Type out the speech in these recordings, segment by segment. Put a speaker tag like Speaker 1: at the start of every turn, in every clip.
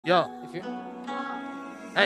Speaker 1: Yo, if you, hey,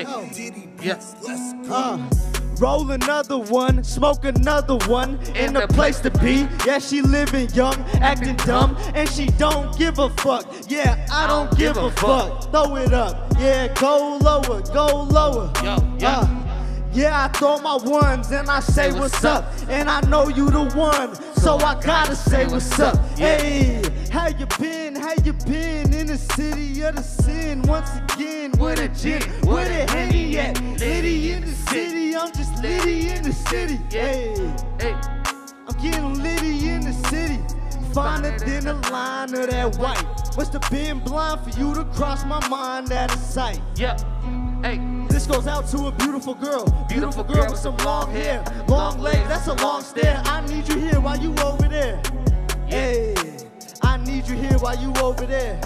Speaker 2: yeah. Roll another one, smoke another one, in the place to be. Yeah, she living young, acting dumb, and she don't give a fuck. Yeah, I don't give a fuck. Throw it up, yeah, go lower, go lower. Yeah, I throw my ones and I say what's up, and I know you the one, so I gotta say what's up. Hey, how you been? How you been in the city of the sin? Once again, with a gin, with a Henny at Liddy in the city. I'm just Liddy in the city. Hey, I'm getting Liddy in the city. Finer than a line of that white. Must have been blind for you to cross my mind out of sight. Hey. This goes out to a beautiful girl. Beautiful girl with some long hair, long legs, that's a long stare. I need you here while you over there. Hey, I need you here while you over there.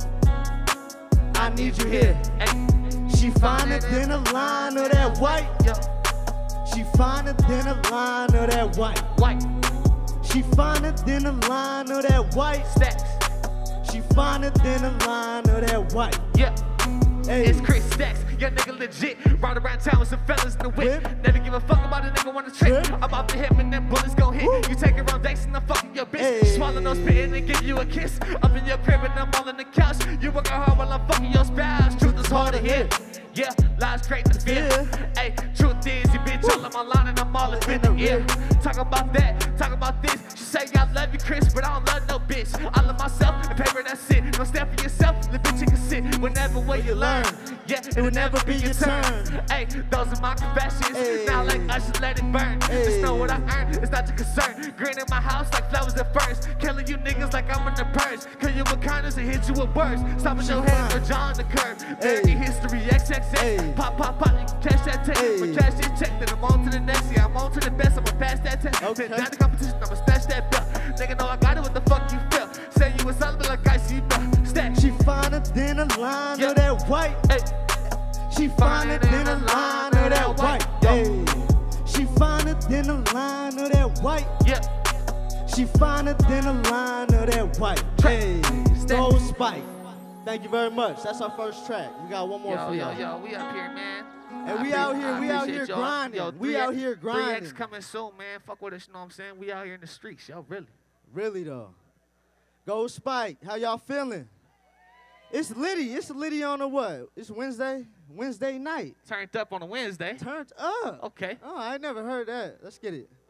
Speaker 2: I need you here. She finer than a line of that white. She finer than a line of that white. She finer than a line of that white. She finer than a line of that white. Hey.
Speaker 1: It's Chris Stacks, young nigga legit. Ride around town with some fellas in the whip. Never give a fuck about a nigga wanna trick. I'm off the hip and them bullets gon' hit. You take it around dates and I'm fucking your bitch. Swallow no spit and give you a kiss. Up in your crib and I'm all on the couch. You working hard while I'm fucking your spouse. Truth is hard to hear. Yeah, lies straight to fear. Hey, truth is, you bitch all on my line and I'm all up in the ear. Talk about that, talk about this. She say I love you, Chris, but I don't love no bitch. I love myself and paper, that's it. Don't stand for yourself, the bitch you can sit. Whenever way you learn, yeah, it will never be your turn. Hey, those are my confessions. Now like I should let it burn. Just know what I earned, it's not your concern. Green in my house like flowers at first. Killing you niggas like I'm in the purge. Kill you with kindness and hit you with words. Stop with your head or jaw on the curb. Dirty history, XXX. Pop, pop, pop, you can catch that tape. But cash this check, then I'm on to the next. Yeah, I'm on to the best, I'ma pass that test. Then down the competition, I'ma snatch that belt. Nigga know I got it, what the fuck you feel? Say you was something like I see you stack.
Speaker 2: She finer than a line of that white. She finer than a line of that white. She finer than a line of that white. She finer than a line of that white. Hey, Stole Spike. Thank you very much. That's our first track. We got one more for y'all.
Speaker 1: Yo, we up here, man.
Speaker 2: And we out here grinding.
Speaker 1: Yo,
Speaker 2: we out here grinding.
Speaker 1: 3X coming soon, man. Fuck with us, you know what I'm saying? We out here in the streets, yo, really.
Speaker 2: Really, though. Go Spike. How y'all feeling? It's Liddy. It's Liddy on a what? It's Wednesday? Wednesday night.
Speaker 1: Turned up on a Wednesday.
Speaker 2: Turned up.
Speaker 1: Okay.
Speaker 2: Oh, I never heard that. Let's get it.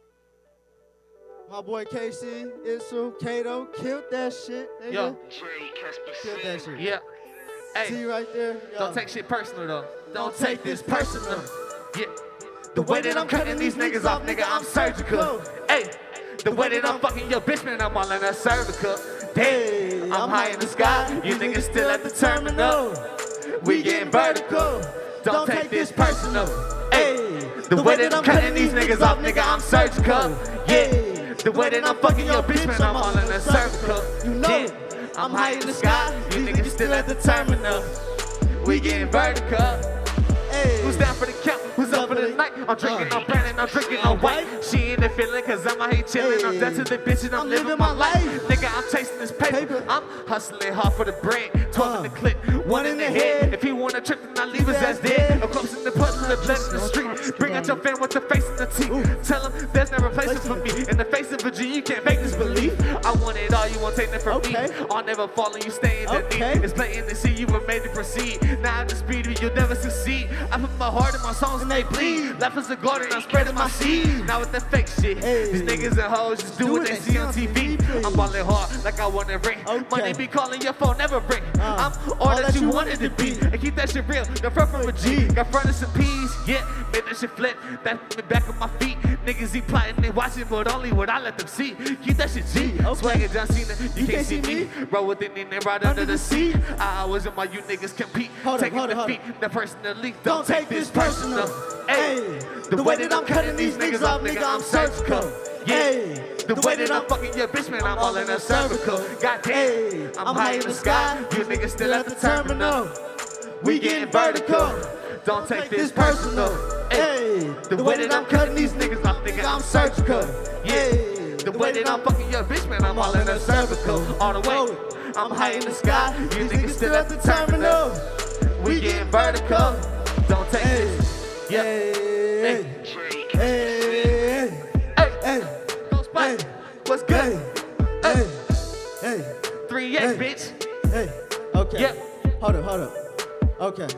Speaker 2: My boy KC, Issel, Kato, killed that shit.
Speaker 1: Yo.
Speaker 2: Killed that shit.
Speaker 1: Yeah. Hey.
Speaker 2: See right there? Yo.
Speaker 1: Don't take shit personal, though. Don't take this personal. Yeah. The way that I'm cutting these niggas off, nigga, I'm surgical. Hey. The way that I'm fucking your bitch, man, I'm all in that cervical. Damn, I'm high in the sky. You niggas still at the terminal. We getting vertical. Don't take this personal. Hey. The way that I'm cutting these niggas off, nigga, I'm surgical. Yeah. The way that I'm fucking your bitch, man, I'm all in that cervical. You know it. I'm high in the sky. You niggas still at the terminal. We getting vertical. Hey. Who's down for the count? Who's up for the night? I'm drinking on brand and I'm drinking on white. She ain't the feeling cause I'm out here chilling. I'm dead to the bitch and I'm living my life. Nigga, I'm chasing this paper. I'm hustling hard for the bread. 12 in the clip, 1 in the head. If he wanna trip, then I leave his ass dead. A corpse in the puddle, the blood in the street. Bring out your fan with the face and the teeth. Tell him there's never places for me. In the face of a G, you can't make this belief. I want it all, you won't take that from me. I'll never fall and you stay in the need. It's blatant to see you were made to proceed. Now at the speed, you'll never succeed. I put my heart in my songs and they bleed. Left us a garden, I'm spreading my seed. Now with the fake shit, these niggas and hoes just do what they see on TV. I'm balling hard like I want to ring. Money be calling, your phone never ring. I'm all that you wanted to be. And keep that shit real, no front from a G. Got front of some P's, yeah, made that shit flip. Back the back of my feet. Niggas he plotting, they watching, but only what I let them see. Keep that shit G. Swagger John Cena, you can't see me. Roll with it and then right under the seat. I was in my you niggas compete. Taking defeat, the personally. Don't take this personal. Hey, the way that I'm cutting these niggas off, nigga, I'm surgical. Yeah, the way that I'm fucking your bitch, man, I'm all in that cervical. Goddamn, I'm high in the sky. You niggas still at the terminal. We getting vertical. Don't take this personal. Hey, the way that I'm cutting these niggas off, nigga, I'm surgical. Yeah, the way that I'm fucking your bitch, man, I'm all in that cervical. All the way, I'm high in the sky. You niggas still at the terminal. getting vertical. Don't take this. Yeah.
Speaker 2: Hey,
Speaker 1: Hey. Hey. Don't spike. What's good?
Speaker 2: hey, hey,
Speaker 1: 3X, bitch.
Speaker 2: hey. Okay.
Speaker 1: Yeah.
Speaker 2: Hold up. Okay.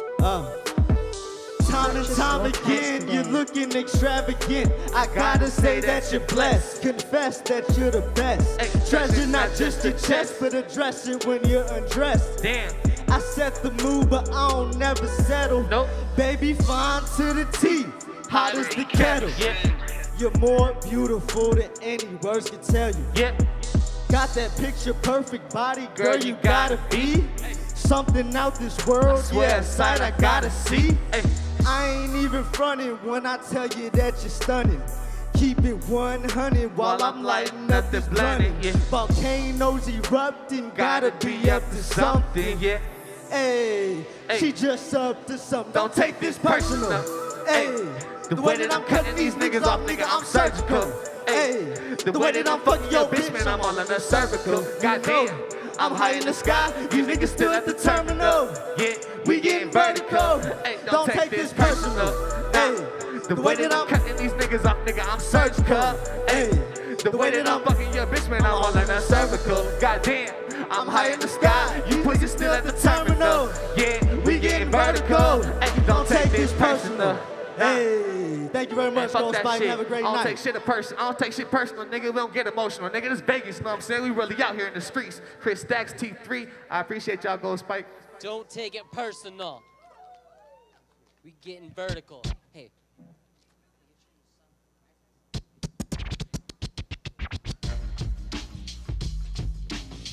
Speaker 2: Time and time again, you're looking extravagant. I gotta say that you're blessed. Confess that you're the best.
Speaker 1: Hey,
Speaker 2: Treasure not just your chest, but address it when you're undressed.
Speaker 1: Damn.
Speaker 2: I set the mood, but I don't never settle.
Speaker 1: Nope.
Speaker 2: Baby, fine to the T, hot as the kettle.
Speaker 1: Yeah.
Speaker 2: You're more beautiful than any words can tell you.
Speaker 1: Yeah.
Speaker 2: Got that picture perfect body, girl, you gotta be something out this world. Yeah, sight I gotta see.
Speaker 1: Hey.
Speaker 2: I ain't even fronting when I tell you that you're stunning. Keep it 100 while I'm lighting up this blunting.
Speaker 1: Yeah.
Speaker 2: Volcanoes erupting, gotta be up to something.
Speaker 1: Yeah.
Speaker 2: Hey,
Speaker 1: Hey.
Speaker 2: she just up to something.
Speaker 1: Don't take this personal.
Speaker 2: Hey,
Speaker 1: The way that I'm cutting these niggas off, nigga, I'm surgical.
Speaker 2: Hey,
Speaker 1: The way that I'm fucking your bitch, man, I'm all in the cervical. Goddamn, I'm high in the sky, you niggas still at the terminal. Yeah, we getting vertical. Hey, don't take this personal. Hey, the way that I'm cutting these niggas off, nigga, I'm surgical. Hey, the way that I'm fucking your bitch, man, I'm all in the cervical. Goddamn, I'm high in the sky, you pussy still at the terminal. Yeah, we getting vertical. Hey, don't take this personal.
Speaker 2: hey, thank you very much,
Speaker 1: Fuck
Speaker 2: Ghost
Speaker 1: that
Speaker 2: Spike.
Speaker 1: shit.
Speaker 2: Have a great
Speaker 1: I don't
Speaker 2: night.
Speaker 1: take shit personal. I don't take shit personal, nigga. We don't get emotional, nigga. This Vegas, you know what I'm saying? We really out here in the streets. Chris Stacks, T3. I appreciate y'all, Ghost Spike.
Speaker 3: Don't take it personal. We getting vertical.